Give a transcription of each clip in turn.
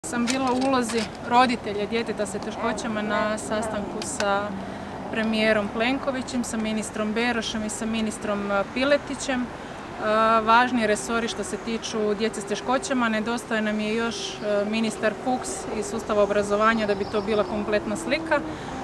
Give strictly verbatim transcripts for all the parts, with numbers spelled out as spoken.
Sam bila u ulozi roditelja djeteta sa teškoćama na sastanku sa premijerom Plenkovićem, sa ministrom Berošem i sa ministrom Piletićem. Važni resori što se tiču djece s teškoćama, nedostaje nam je još ministar Fuchs iz sustava obrazovanja da bi to bila kompletna slika.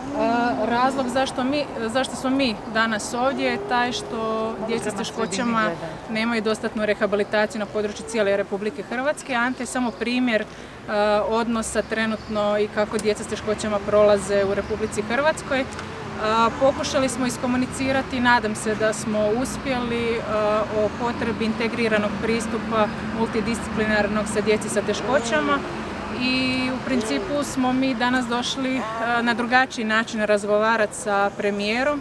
Razlog zašto, mi, zašto smo mi danas ovdje je taj što djeca s teškoćama nemaju dostatnu rehabilitaciju na području cijele Republike Hrvatske. Ante je samo primjer odnosa trenutno i kako djeca s teškoćama prolaze u Republici Hrvatskoj. Pokušali smo iskomunicirati, nadam se da smo uspjeli, o potrebi integriranog pristupa multidisciplinarnog sa djeci sa teškoćama. I u principu smo mi danas došli na drugačiji način razgovarati sa premijerom.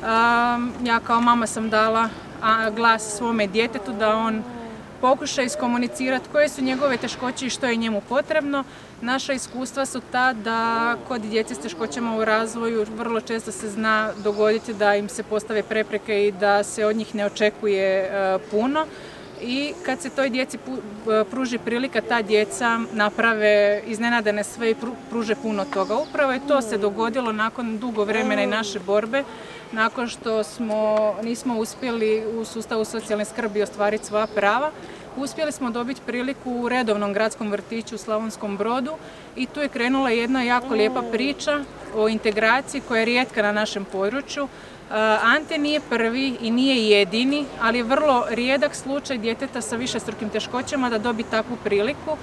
Ja kao mama sam dala glas svome djetetu da on pokuša iskomunicirati koje su njegove teškoće i što je njemu potrebno. Naša iskustva su ta da kod djece s teškoćama u razvoju vrlo često se zna dogoditi da im se postave prepreke i da se od njih ne očekuje puno. I kad se toj djeci pruži prilika, ta djeca naprave iznenadene sve i pruže puno toga. Upravo je to se dogodilo nakon dugo vremena i naše borbe, nakon što smo, nismo uspjeli u sustavu socijalne skrbi ostvariti svoja prava. Uspjeli smo dobiti priliku u redovnom gradskom vrtiću u Slavonskom Brodu i tu je krenula jedna jako lijepa priča o integraciji koja je rijetka na našem području. Ante nije prvi i nije jedini, ali je vrlo rijedak slučaj djeteta sa višestrukim teškoćama da dobi takvu priliku.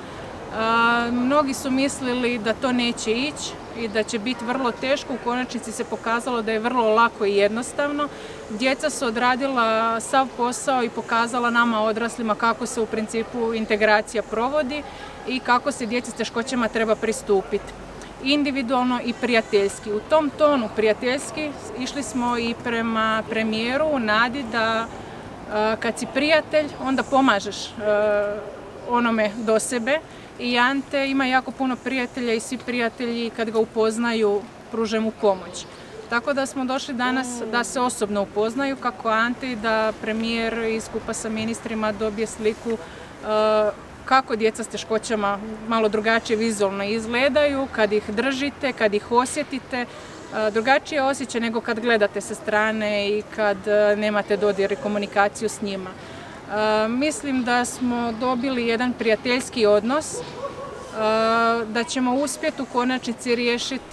Mnogi su mislili da to neće ići i da će biti vrlo teško. U konačnici se pokazalo da je vrlo lako i jednostavno. Djeca su odradila sav posao i pokazala nama odraslima kako se u principu integracija provodi i kako se djeci s teškoćama treba pristupiti. Individualno i prijateljski. U tom tonu prijateljski išli smo i prema premijeru u nadi da kad si prijatelj onda pomažeš onome do sebe. I Ante ima jako puno prijatelja i svi prijatelji kad ga upoznaju pruže mu pomoć. Tako da smo došli danas da se osobno upoznaju kako Ante i da premijer i skupa sa ministrima dobije sliku kako djeca s teškoćama malo drugačije vizualno izgledaju, kad ih držite, kad ih osjetite. Drugačije osjećaj nego kad gledate sa strane i kad nemate dodir i komunikaciju s njima. Mislim da smo dobili jedan prijateljski odnos, da ćemo uspjeti u konačnici riješiti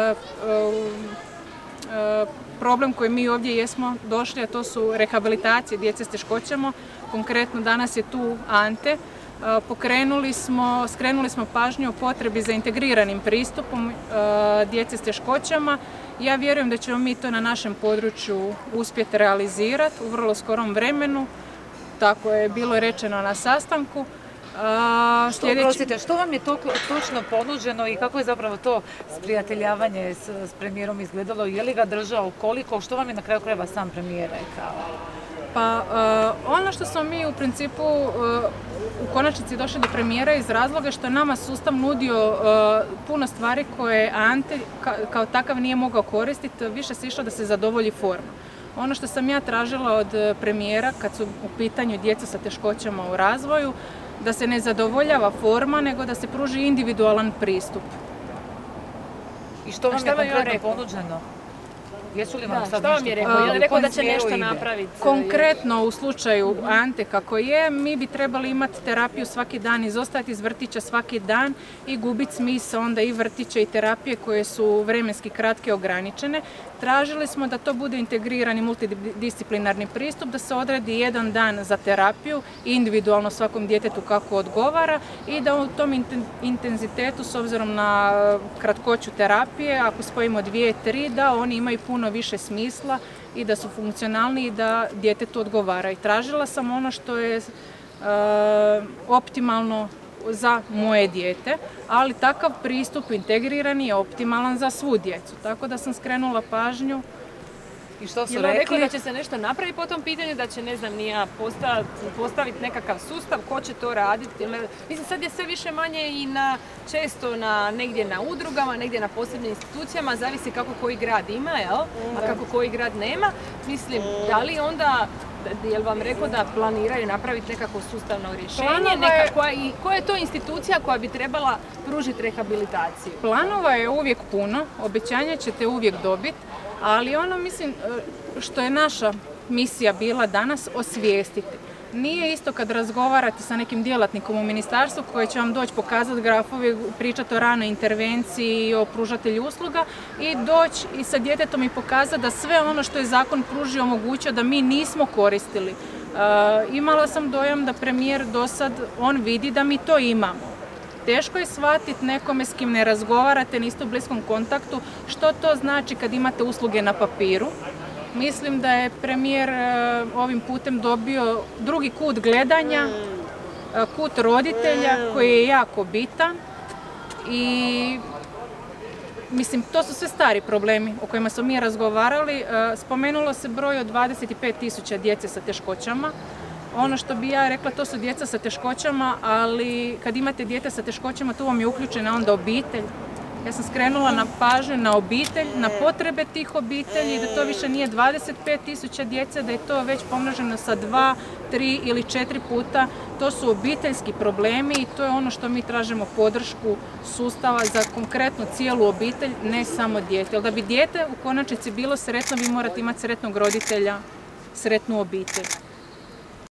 problem koji mi ovdje jesmo došli, a to su rehabilitacije djece s teškoćama. Konkretno danas je tu Ante. Pokrenuli smo, skrenuli smo pažnju o potrebi za integriranim pristupom djece s teškoćama. Ja vjerujem da ćemo mi to na našem području uspjeti realizirati u vrlo skorom vremenu. Tako je bilo rečeno na sastanku. Sljedeći... Oprostite, što vam je to točno ponuđeno i kako je zapravo to sprijateljavanje s, s premijerom izgledalo? Je li ga držao, koliko? Što vam je na kraju krajeva sam premijer rekao? Pa uh, ono što smo mi u principu uh, u konačnici došli do premijera iz razloga što nama sustav nudio uh, puno stvari koje Ante ka, kao takav nije mogao koristiti, više se išlo da se zadovolji forma. Ono što sam ja tražila od premijera kad su u pitanju djeca sa teškoćama u razvoju, da se ne zadovoljava forma, nego da se pruži individualan pristup. I što vam je konkretno ponuđeno? Jesu li vam da, sad što vam je rekao? Je li rekao da će nešto napraviti? Konkretno u slučaju Ante kako je, mi bi trebali imati terapiju svaki dan, izostajati iz vrtića svaki dan i gubiti smisao onda i vrtića i terapije koje su vremenski kratke ograničene. Tražili smo da to bude integrirani multidisciplinarni pristup, da se odredi jedan dan za terapiju, individualno svakom djetetu kako odgovara i da u tom intenzitetu s obzirom na kratkoću terapije, ako spojimo dvije, tri, da oni imaju puno više smisla i da su funkcionalni i da djetetu odgovara. I tražila sam ono što je e, optimalno za moje dijete, ali takav pristup integrirani je optimalan za svu djecu. Tako da sam skrenula pažnju. I što su je rekli? rekli da će se nešto napraviti po tom pitanju, da će, ne znam, nija postaviti nekakav sustav, ko će to raditi. Mislim, sad je sve više manje i na, često na, negdje na udrugama, negdje na posebnim institucijama, zavisi kako koji grad ima, jel? A kako koji grad nema. Mislim, da li onda je li vam rekao da planiraju napraviti nekako sustavno rješenje? Planova je- Neka, koja, i, koja je to institucija koja bi trebala pružiti rehabilitaciju? Planova je uvijek puno, obećanja ćete uvijek dobiti, ali ono mislim e, što je naša misija bila danas osvijestiti. Nije isto kad razgovarate sa nekim djelatnikom u ministarstvu koji će vam doći pokazati grafove, pričati o ranoj intervenciji i o pružatelju usluga i doći i sa djetetom i pokazati da sve ono što je zakon pružio omogućio da mi nismo koristili. E, imala sam dojam da premijer do sad, on vidi da mi to imamo. Teško je shvatiti nekome s kim ne razgovarate, niste u bliskom kontaktu, što to znači kad imate usluge na papiru. Mislim da je premijer e, ovim putem dobio drugi kut gledanja, e, kut roditelja koji je jako bitan i mislim to su sve stari problemi o kojima smo mi razgovarali. E, spomenulo se broj od dvadeset pet tisuća djece sa teškoćama. Ono što bi ja rekla, to su djeca sa teškoćama, ali kad imate dijete sa teškoćama, tu vam je uključena onda obitelj. Ja sam skrenula na pažnju na obitelj, na potrebe tih obitelji, da to više nije dvadeset pet tisuća djece, da je to već pomnoženo sa dva, tri ili četiri puta. To su obiteljski problemi i to je ono što mi tražimo podršku sustava za konkretno cijelu obitelj, ne samo dijete. Jer da bi dijete u konačnici bilo sretno, vi morate imati sretnog roditelja, sretnu obitelj.